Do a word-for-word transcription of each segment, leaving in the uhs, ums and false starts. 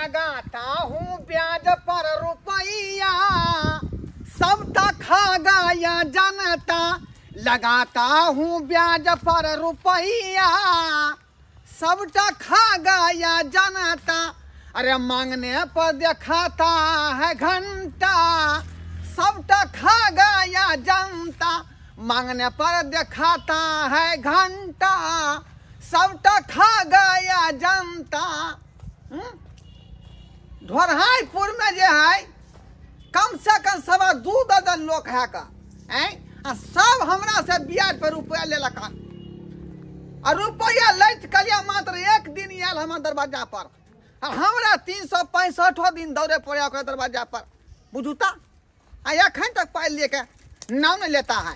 लगाता हूँ ब्याज पर रुपया, सबटा खा गया जनता। लगाता हूँ ब्याज पर रुपया, सबटा खा गया जनता। अरे मांगने पर दिखाता है घंटा, सबटा खा गया जनता। मांगने पर दिखाता है घंटा, सबटा खा गया जनता। ढोरहाईपुर में जो है कम से कम सवा दू दर्जन लोग है का हैं, सब हमरा से ब्याज पर रुपया ले लका। और रुपया लैत कलिया मात्र एक दिन आयल हमार दरवाजा पर, और हमरा तीन सौ पैंसठो दिन दौड़े पड़े ओकर दरवाजा पर। बुझुता आ अखन तक पाई लेके नाम नहीं लेता है।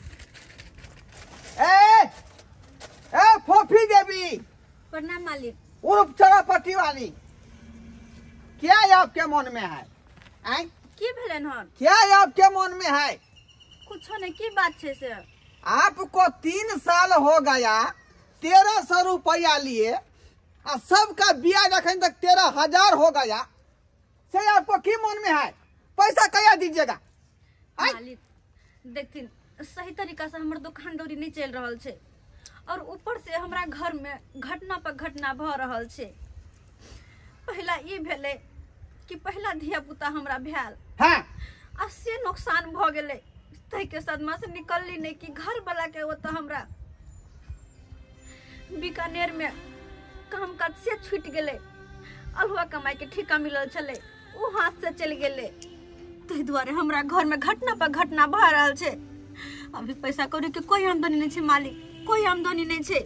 ए ए फोफी देवी, प्रणाम मालिक। उर्फ चरापट्टी वाली, क्या आपके मन में है? आई की भेलन हन? क्या आपके मन में है? कुछ नहीं, की बात है से? आपको तीन साल हो गया तेरह सौ रुपया लिए, और सबका ब्याज अखन तक तेरह हजार हो गया। से आपको की मन में है? पैसा कया दीजिएगा? मालिक देखती सही तरीका से हमारे दुकान दौरी नहीं चल रहा है, और ऊपर से हमारा घर में घटना पर घटना भ रहा है। पहला ये भेले कि पहला धिया पुता हमरा भेल, हाँ, अस्सी नुकसान भ गेले। तै के सदमा से निकलली नहीं कि घर वाला के वो तो हमरा बीकानेर में काम काज से छूट गेले, अलहुआ कमाई के ठेका मिलल चले, वो हाथ से चल गेले। तै द्वारे हमरा घर में घटना पर घटना भ रहल छे। अभी पैसा कौड़ी के कोई आमदनी नहीं छे मालिक, कोई आमदनी नहीं छे।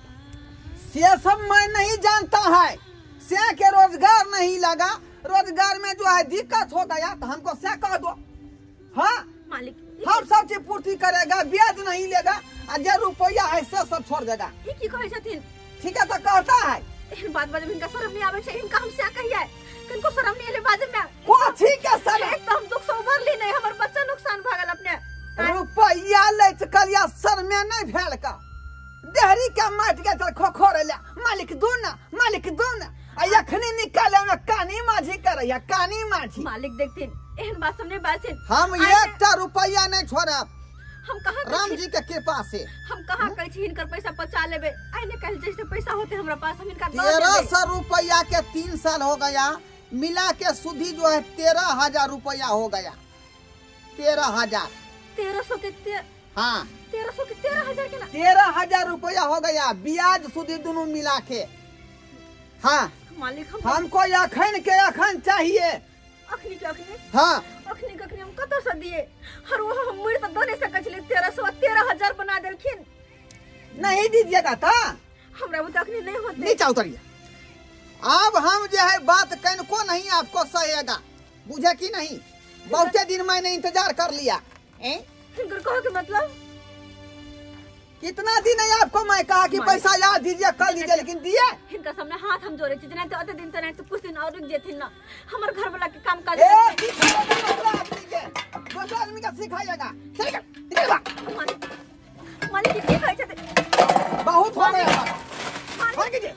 से सब मैं नहीं जानता है, से के रोजगार नहीं लगा, रोजगार में जो है दिक्कत हो गया तो हमको से कह दो। हाँ मालिक हम सब चीज पूर्ति करेगा, ब्याज नहीं लेगा, और जो रुपया है से सब छोड़ देगा। ई की कहै छथिन? ठीक है तो कहता है एहन बात बाजे में इनका शर्म नहीं आवे छे। इनका हम से कहिए किनको शर्म नहीं आले बाजे में? को ठीक है सर, एक तो हम दुख से उबरली नहीं, हमर बच्चा नुकसान भ गेल अपने। रुपया ले कलिया सर में नहीं भेल का, देहरी के माट के तर खोखोर ले मालिक दो ना, मालिक दो ना। अखनी निकाले में कानी माझी करैया, कानी माझी। मालिक देखथिन एहन बात हमने बासिन हम एकटा रुपया नहीं छोड़ब। हम कहां राम जी के कृपा से हम कहां कहै छी इनकर पैसा बचा लेबे। आइने कल जैसे पैसा होते हमरा पास हम इनका तेरह सौ रुपया के तीन साल हो गया, मिला के सुधी जो है तेरह हजार रुपया हो गया। तेरह हजार तेरह सौ के ते... हाँ तेरह सौ के तेरह हजार के ना तेरह हजार रुपया हो गया, ब्याज सुधी दोनों मिला के। हाँ मालिक हम हमको अखन के अखन चाहिए। अखनी के अखनी हाँ अखनी के अखनी हम कत से दिए? हर वो हम मुड़ त दने से कचले तेरह सौ तेरह हजार बना देलखिन। नहीं दीजिएगा था हमरा वो अखनी नहीं होते। नीचे उतरिए। अब हम जो है बात कन को नहीं आपको सहेगा, बुझे कि नहीं? बहुते दिन मैंने इंतजार कर लिया। इनकर कहो के मतलब कितना दिन है आपको मैं कहा कि पैसा याद दीजिए कर लीजिए, लेकिन दिए? इनका सामने हाथ हम जोड़े छी, जना तो अते दिन तने तो कुछ दिन और रुक जेथिन ना। हमर घर वाला के काम काज ए दूसरा आदमी के दूसरा आदमी का सिखाइएगा। ठीक है ठीक है मालिक मालिक की कहै छथि? बहुत हो गया मार कीजिए।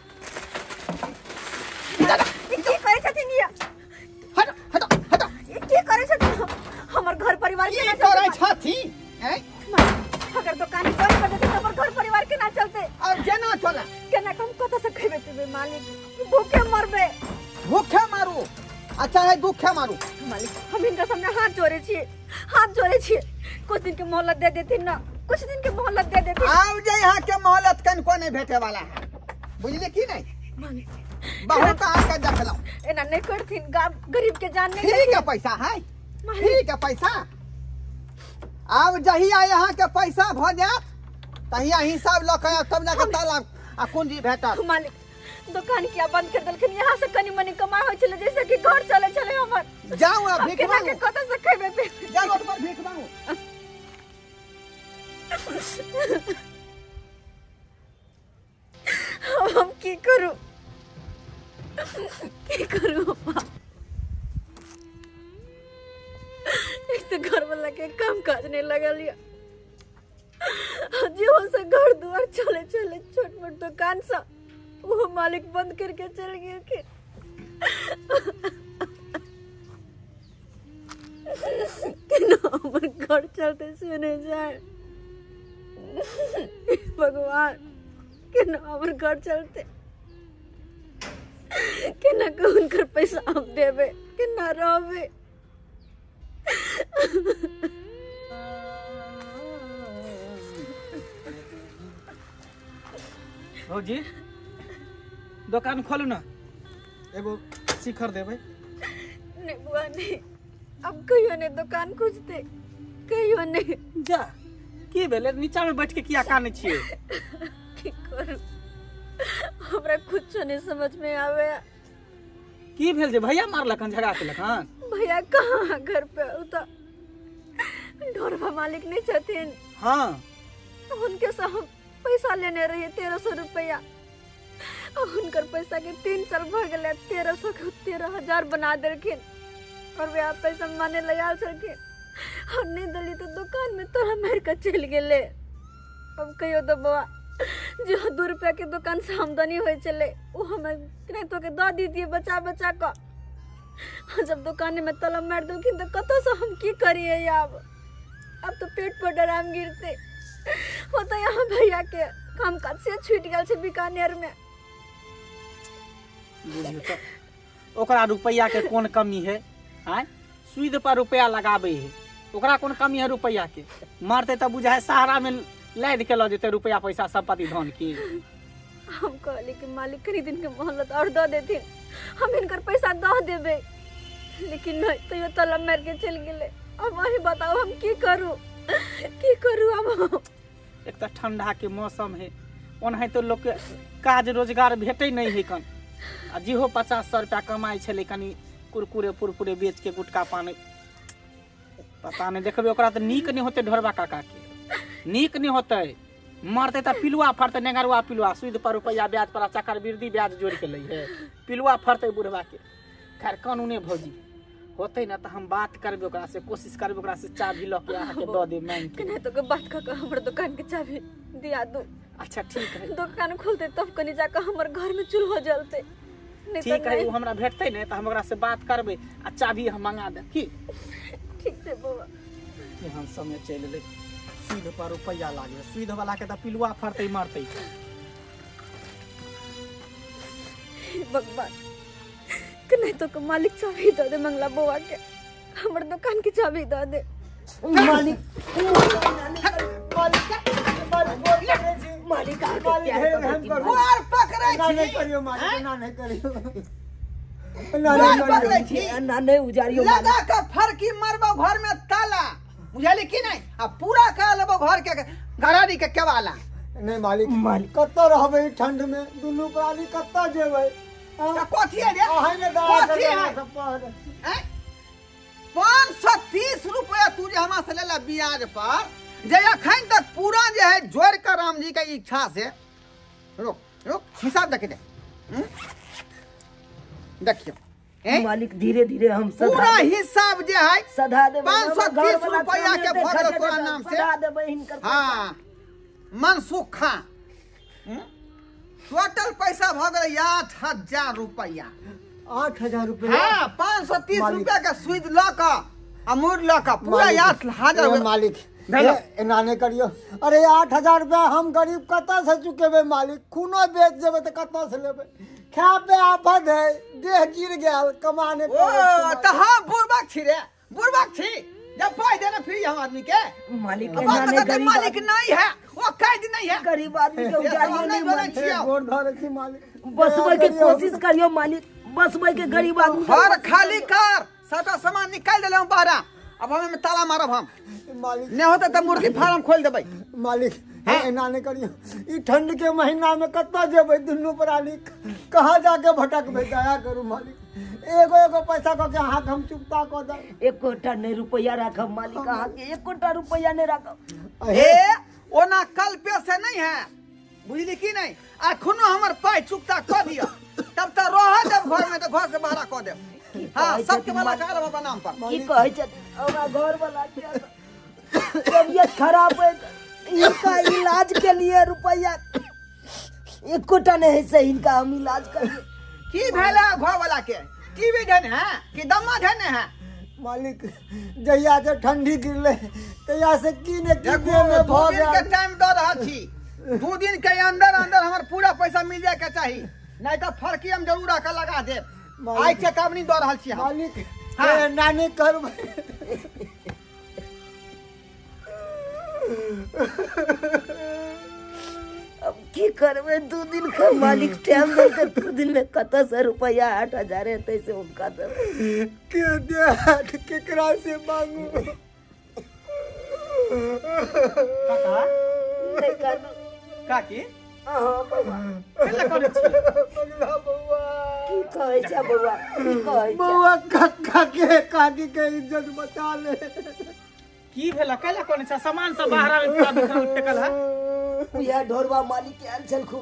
ई की कहै छथिन? ये हट हट हट ई की करै छथिन? हमर घर परिवार के के करे छथि हैं? अगर दुकान बंद कर देते तो हमर घर परिवार के ना चलते। अब केना चला? केना हम कत से खेबे पीबे मालिक? भूखे मरबे। भूखे मारू अच्छा है, दुखे मारू? मालिक हम इनका सामने हाथ जोड़े छी, हाथ जोड़े छी। कुछ दिन के मोहलत दे देती ना, कुछ दिन के मोहलत दे देती। आओ जे यहाँ के मोहलत कन को नहीं भेटे वाला है, बुझले की नहीं? बहुत आके देखलौ एना नहीं करथिन, गरीब के जान नहीं। ठीक है पैसा है, ठीक है पैसा। अब जहिया यहाँ के पैसा भ जात तहिया हिसाब लऽ के तब जाके ताला आ कुंजी भेटत। मालिक दुकान किया बंद कर देलखिन, यहाँ से कनी मनी कमाई होय छले जैसे कि घर चले चले हमर। जाऊ आ भीख केना के मांगू, कत से खेबे पे? जा रोड पर भीख मांगू। हम की करूं, की करूं? एक तो घर वाला के काम काज नहीं लगा लिया, जो से घर द्वार चले चले छोट मोट दुकान सा वो मालिक बंद करके चल गए। घर चलते सुने जाए भगवान केना हमर घर चलते केना कौन कर पैसा हम देवे केना रहबे। भौजी दुकान खोलू ना एगो शिखर देबै। नहीं बुआ नहीं अब कहियो ने दुकान खोजते कहियो नहीं जा की भेले नीचा में बैठ के किया काने छिए की करू हमरा कुछ नहीं समझ में आवे। की भेल जे भैया मारलकन झगड़ा केलकन? भैया कहाँ घर पे उता ढोरवा मालिक नहीं छथिन। हाँ उनके से हम पैसा लेने रहिए तेरह सौ रुपया उनकर पैसा के तीन साल भ गए तेरह सौ के तेरह हजार बना देलखिन और वे पैसा माने लगा छलखिन और नहीं दली तो दुकान में तोरा मार के चल गेले। अब कहियो तो बवा जो दो रुपया के दुकान से आमदनी हो चले वो हमें नहीं तो के दे दीजिए बचा बचा कर। जब दुकान में ताला मार देलखिन तो कतो से हम की करिए अब अब तो पेट पर डराम गिरते वो तो यहाँ भैया के काम काज से छूट गल छे बीकानेर में। ओकरा रुपया के कौन कमी है? आय सुईद पर रुपया लगाबे है ओकरा कौन कमी है रुपया के? मारते तो बुझाए सहारा में लाद के लो जेते रुपया पैसा संपत्ति धन की। हम कहली कि मालिक करी दिन के मोहलत और दे देथिन हम इनकर पैसा दे देबे लेकिन नहीं तो ये तलब मार के चल गेले। अब वही बताओ हम की करूं की करूं अब? एक तो ठंडा के मौसम है ओनाहे तो लोग के काज रोजगार भेटे नहीं है कन आ जीहो पचास सौ रुपया कमाई छे कनी कुरकुरे पुरपुरे बेच के गुटका पान पता नहीं देखबे ओकरा तो नीक नहीं होते ढोरबा काका के नीक नहीं होते मरते तो पिलुआ फरते नेगरुआ पिलुआ सुध पर रुपया ब्याज पर चक्कर वृद्धि ब्याज जोड़ के लै है पिलुआ फरते बुढ़वा के। खैर कानूने भौजी होते ना तो हम बात करबे ओकरा से कोशिश करबे ओकरा से चाबी ल के आके द दे मांग के नहीं तो के बात का हमर दुकान के चाबी दिया दो। अच्छा ठीक है दुकान खोलते तब कनी जाकर हमर घर में चूल्हा जलते नहीं ठीक तो है वो हमरा भेटते नहीं तो हम ओकरा से बात करबे आ चाबी हम मंगा दे की ठीक से बुआ हम समय चल ले सुध पर रुपया लागे सुध वाला के तो पिलुआ फरते मरते। भगवान कि नहीं तो मालिक चाबी दे दे मंगला बुआ के हमर दुकान की चाबी दे दे। मालिक मालिक आ बुआर पकड़ै छी नहीं करियो मालिक ना नहीं करियो बुआर पकड़ै छी ना नहीं उजारियो लगा के फरकी मारबो घर में ताला बुझाली कि नहीं आ पूरा कर लेबो घर के घराड़ी के केवाला। नहीं मालिक मालिक कत्ता रहबे ठंड में दुनु प्राणी कत्ता जेबै कथी है रे आहां ने दवा कथी है हैं पाँच सौ तीस रुपया तू जे हमरा से लेला ब्याज पर जे अखन तक पूरा जे है जोड़ कर राम जी के इच्छा से रुक रुक हिसाब देख दे देखियो मालिक धीरे धीरे हम पूरा हिसाब जे है सधा देबै पाँच सौ तीस रुपया के भरल तोरा नाम से सधा देबै हिनकर हां मनसुख खां टोटल पैसा भ गेलै आठ हजार रुपया। आठ हजार रुपया हाँ पाँच सौ तीस रुपया के सुध ल क अमूर ल क पूरा आठ हजार मालिक एना नहीं करियो। अरे आठ हजार रुपया हम गरीब कत्ता से चुकेबे मालिक खूनो बेच देबे तो कत्ता से लेबे खाए पे आफत है देह गिर गेल कमाने ओ त हम बुरबक छी रे बुरबक छी जब पाई देना फ्री हम आदमी के मालिक एना नहीं गरीब मालिक नहीं है वो कैद नहीं है गरीब आदमी के उजारियो नहीं बोलै छियै गोड़ धरे छी मालिक बसबै के कोशिश करियो मालिक बसबै के गरीब आदमी घर खाली कर सबका सामान निकाल देले हम बाहर अब हमें में ताला मारब हम मालिक नहीं होता तो मुर्गी फार्म खोल देबै मालिक एना नहीं करियो ई ठंड के महीना में कत्ता जेबै दुनु प्राणी कहां जाके भटकबै दया करू मालिक एगो एगो पैसा क के हाथ हम चुकता क दे एक कोटा नहीं रुपया राखब मालिक अहाँ के एक कोटा रुपया नहीं राखब ए ओना कल पे से नहीं है बुझली की नहीं अखनो हमर पाई चुकता क दिया तब त रह जब घर में तो घर से बाहर क दे हां सबके वाला कर बाबा नाम पर की कहै छ हमरा घर वाला के तबियत खराब है इनका इलाज के लिए रुपया एक कोटा नहीं है सही इनका हम इलाज करिए की भेला घर वाला के टीवी धन है कि दम्मा धन है मालिक जहिया से ठंडी गिरले तहिया से कीने की देखो में दू भ दिन के गया टाइम दे रहा छी दू दिन के अंदर अंदर हमार पूरा पैसा मिल जाए के चाहिए नहीं तो फर्की हम जरूर आके लगा दे मालिक- आई चेतावनी दे रहा छी हम मालिक हाँ। ए, नानी कर अब की करबे दू दिन का मालिक टाइम दे के दू दिन में कत से रुपया आठ हजार है तैसे उनका दे के दे हाथ केकरा से मांगू काका नहीं कर काकी हां बाबा केला करे छी पगला बउआ की कहै छै बउआ की कहै छै बउआ काका के काकी के इज्जत बचा ले की भेला केला करे छ सामान सब बाहर में पूरा दुकान में फेकल है यह ढोरवा मालिक के आयल छलखुन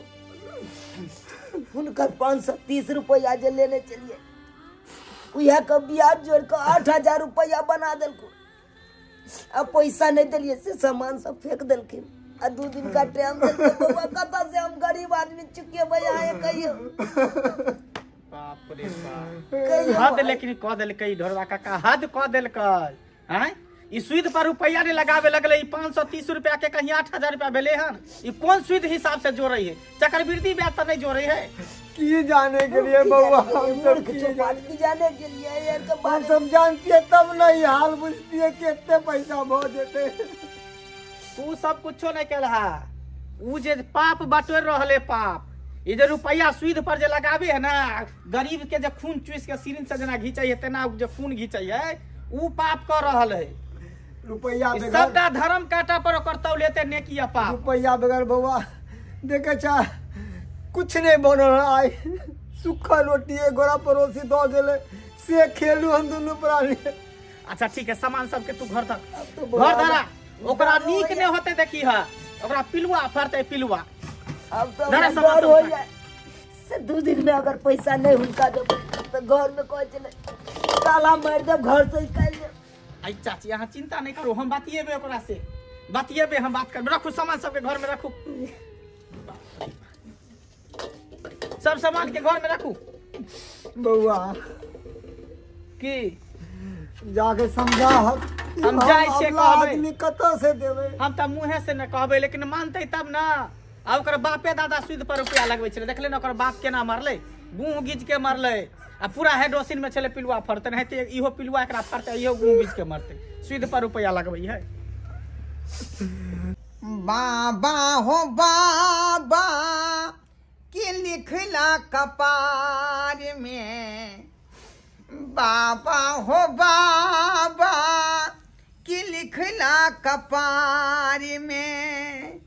हुनकर पाँच सौ तीस रुपया जे लेने चलिए उह के ब्याज जोड़ के आठ हजार रुपया बना दिलखुन अब पैसा नहीं दिलिए से सामान सब फेंक दिलखिन आ दू दिन का टाइम देलके बउआ कता से हम गरीब आदमी चुके भैया है कहियो बाप रे बाप कहियो हद लेकिन कह देलकै ढोरवा काका हद कह देलकै हैं ई सूद पर रुपया ने लगावे लगले ई पाँच सौ तीस रुपया के कहीं आठ हजार रुपया भेले हन ई कौन सूद हिसाब से जोड़े है चक्रवृद्धि ब्याज तो नहीं जोड़े है की जाने के लिए बउआ हम सब मूर्ख की चौपाट की जाने के लिए यार के हम बारे सब जानती है तब नहीं हाल बुझती है कि इतने पैसा बहुत देते तू सब कुछो नहीं कल है ऊ जे पाप बटोर रहले पाप ये जे रुपया सूद पर जे लगावे है ना गरीब के जे खून चूस के सिरिंज से जना घींचे है तेना जे खून घींचे है ऊ पाप कर रहल है रुपया ई बगैर सबटा धर्म काटा पर ओकर तौलेते नेकी आ पाप रुपया बगैर बउआ देखे चा कुछ नहीं बनल आय सूखा रोटी एक गोरा पड़ोसी दो गेले से खेलू हम दोनों प्राणी अच्छा ठीक है सामान सबके तू घर तक तो घर धरा ओकरा नीक ने होते देखी है ओकरा पिलुआ फरते पिलुआ अब तो धरा हमरा सामान डर सब हो उठा। जाए से दू दिन में अगर पैसा नहीं हुनका दे तो घर में कह चले ताला मार दे घर से निकाल दे आई चाची यहाँ चिंता नहीं करो हम बातिएबे ओकरा से बातिएबे हम बात कर रखू सामान सबके घर में रखू सब सामान के घर में रखू बउआ की जाके समझा हम हम जाय छियै अगला कहबै। आदमी कतऽ से देबै हम तो मुँहे से न कहबे लेकिन मानते तब ना आ ओकर बापे दादा सूद पर रुपया लगबे छले देखले ना ओकर बाप केना मरले गुह गीज के मरले आ पूरा हेडोसिन में चले पिलुआ फरते नहीं इहो पिलुआ एकरा फरते इहो गुह गीज के मरते सूद पर रुपया लगबे है बाबा हो बाबा की लिखला कपार में बाबा हो बाबा की लिखला कपार में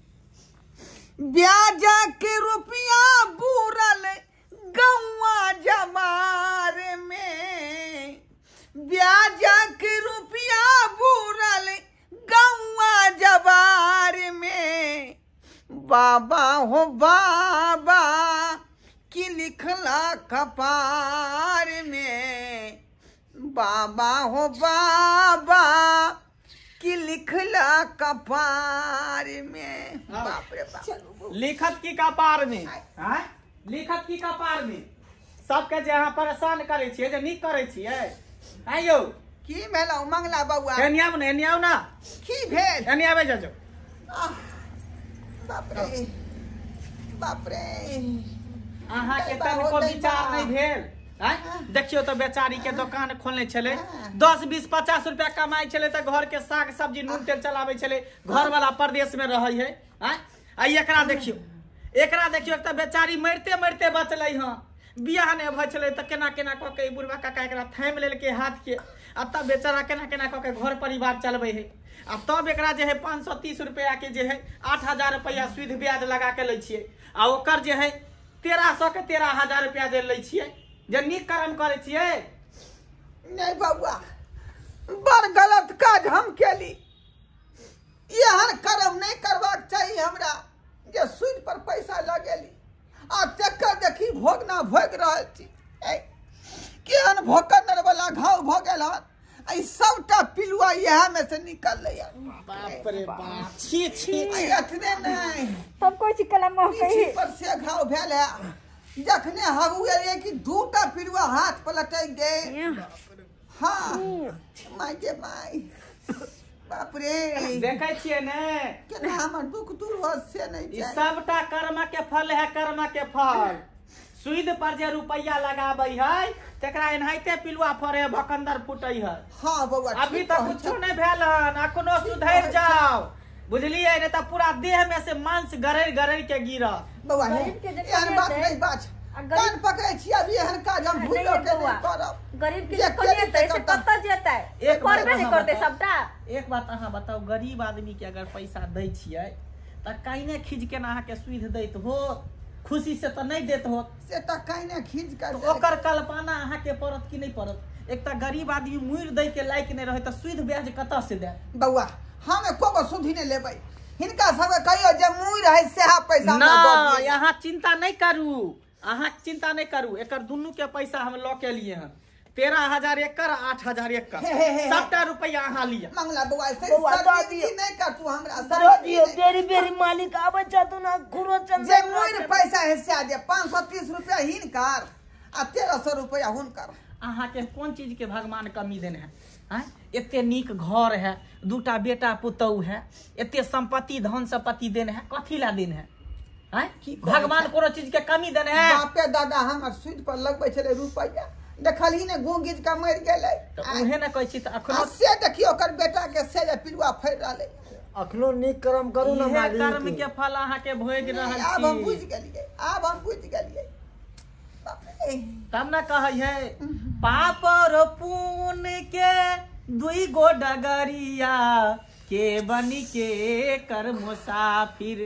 ब्याज के रुपया बूरल गौआ जमार में ब्याज के रुपया बूरल गौआ जबार में बाबा हो बाबा की लिखला कपार में बाबा हो बाबा की लिखला कपार में बाप रे बाप लिखत की कपार में हैं लिखत की कपार में सबके जे अहाँ परेशान करे छियै जे नीक करे छियै हैं यौ की भेलौ मंगला बउआ एनी आउ ने एनी आउ ना की भेल एनी आबे जाजो आह, बाप रे बाप रे अहाँ के पैसा तनिको होतै विचार बा। नहीं भेल हैं देखियो तो बेचारी के दुकान खोलने छले दस बीस पचास रुपया कमाई छले तो घर के साग सब्जी नून तेल चलावे छले घर वाला प्रदेश में रहे है हैं आ एकरा देखियो एकरा देखियो एक तो बेचारी मरते मरते बचले हां बियाह ने भ छले तो केना केना क के बुढ़वा काका एकरा थाम लेल के हाथ के आ तब बेचारा केना केना क के घर परिवार चलबे है आ तब एकरा जे है पाँच सौ तीस रुपया के जे है आठ हजार रुपया सूद ब्याज लगा के लै छियै आ ओकर जे है तेरह सौ के तेरह हजार रुपया जे लै छियै जे नीक कर्म करे छियै नहीं बउआ बड़ गलत काज हम केली एहन कर्म नहीं करबाक चाहिए हमरा जे सूद पर पैसा लगेली आ तेकर देखी भोगना भोग रहल छी ए, केहन भोकनर वाला घाव भऽ गेल हन आई सबटा पिलुआ इएह में से निकल ले बाप रे बाप छी छी एतने नहीं तब कोई चीज कलम मोह पीठी कही पर से घाव भेल है जखने हबू एलियै कि दूटा पिलुआ हाथ पर लटक गए हाँ माय के माय बाप रे देखे छियै ने केना हमर दुख दूर हो से नहीं ई जाए सबटा कर्म के फल है, कर्म के फल। सुद पर जे रुपया लगाबै है तेकरा एनाहिते पिलुआ फरे है, भकंदर फूटै है। हाँ बउआ अभी तक कुछो नहीं भेल हन, अखनो सुधर जाओ बुझलिए, नहीं तो पूरा देह में से मांस गरड़ गरड़ के गिरा। बउआ गरीब के जे एहन बात कहिए नहीं बात आ गरीब- कान पकड़े छी अभी एहन काज हम भूल नहीं के बउआ। नहीं करब गरीब के जे जे कनिए करी तै से करता। कत्ता जेतै एक बात करबे नहीं अहाँ करते बताउ। सबटा। एक बात अहाँ बताओ, गरीब आदमी के अगर पैसा दै छियै त काइने खींच के अहाँ के सुध दैत हो, खुशी से तो नहीं देत हो, से त काइने खींच कर तो ओकर कल्पना अहाँ के पड़त कि नहीं पड़त। एक त गरीब आदमी मुइर दै के लायक नहीं रहे त सुध ब्याज कतऽ से दे। बउआ हम एको सुधी नहीं लेबै, हिनका सबके कहियो जे मुई रहे से पैसा हमरा दऽ ना दियै। यहाँ चिंता नहीं करू, अहाँ चिंता नहीं करू, एकर दुनू के पैसा हम लऽ के लिए हन। तेरह हजार एकड़ आठ हजार एकड़ हे, हे, हे, हे। सबटा रुपया अहाँ लिया। मंगला बउआ से बउआ, दऽ सब दियौ। नहीं कर तू हमरा दो सब दियो बेरी बेरी मालिक आबै छथुन आ खुरो जे चंदन मुई पैसा हिस्सा दे पाँच सौ तीस रुपया हिनकर आ तेरह सौ रुपया हुनकर। अहाँ के कौन चीज के भगवान कमी देने है? आँ? एते नीक घर है, दूटा बेटा पुतौह है, एते संपत्ति धन संपत्ति देने है, कथी ला देने है? आँ? की कहै भगवान छै? कोनो चीज के कमी देने है? बापे दादा हमर सुद पर लगबै छले रुपया, देखलही ने गूंगीज के मर गेलै। तो उहे न कहै छी त आ अखनो से देखियो ओकर बेटा के से जे पिलुआ फैर रहलै। अखनो नीक कर्म करू ना इहे कर्म मालिक। के फल अहाँ के भोग रहल आब हम बुझ छी। गेलियै, आब हम बुझ गेलियै। बाप रे। तब न कहै है पाप और पुण्य के दुई गो डगरिया के बनी के कर मुसाफिर,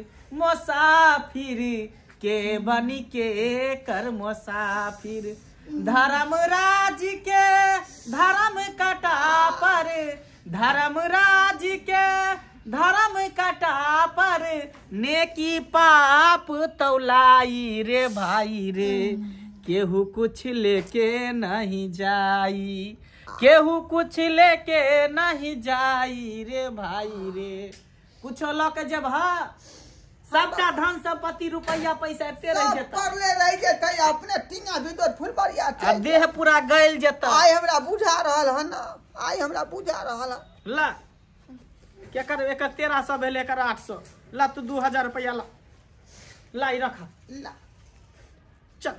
मुसाफिर के बनी के कर मुसाफिर। धर्म राज के धर्म कटा पर, धर्म राज के धर्म कटा पर, नेकी पाप तौलाई रे भाई रे। केहू कुछ लेके नहीं जाई, केहू कुछ लेके नहीं जाई रे भाई रे। कुछ लोग जब हा सबटा धन संपत्ति रुपया पैसा एते रह सब जेता, परले रह जेतै, अपने टिंगा भीतर फुलबरिया आ देह पूरा गल जेता। आइ हमरा बुझा रहल हन ना, आइ हमरा बुझा रहल हन। ला क्या कर, एक तेरह सौ भेल, एक आठ सौ ला, तू दू हजार रुपया ला, ला ई रखा, ला चल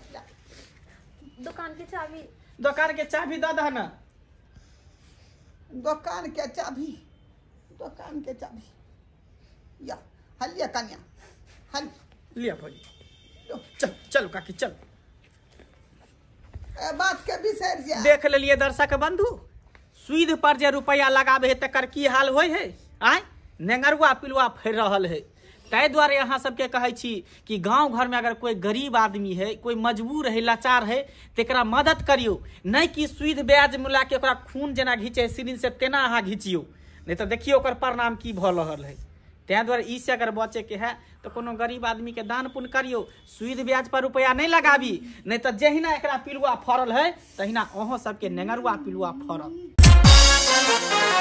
दुकान की चाबी दुकान के चाबी दे दह ना। दुकान के चाबी, दुकान के चाबी या हलिया कन्या हल लिया भाई, चल चल काकी चल। ए बात के बिसर जा। देख लेलिए दर्शक बंधु, सुद पर जे रुपया लगाबे है तकर की हाल होय है। आय नेंगरुआ पिलुआ फैर रहल है। ताहि दुआरे अहाँ सबके कहै छी कि गांव घर में अगर कोई गरीब आदमी है, कोई मजबूर है, लाचार है, तेकरा मदद करियो, नहीं कि सुद ब्याज मिला के ओकरा खून जेना घीचे सिरिंज से तेना अहाँ घीचियो, नहीं तो देखियो ओकर परिणाम की भ रहल है। ताहि दुआरे ई से अगर बचे के है तो कोनो गरीब आदमी के दान पुण्य करियो, सुद ब्याज पर रुपया नहीं लगाबी, नहीं तो जहिना एकरा पिलुआ फरल है तहिना अहों सबके नेंगरुआ पिलुआ फरल।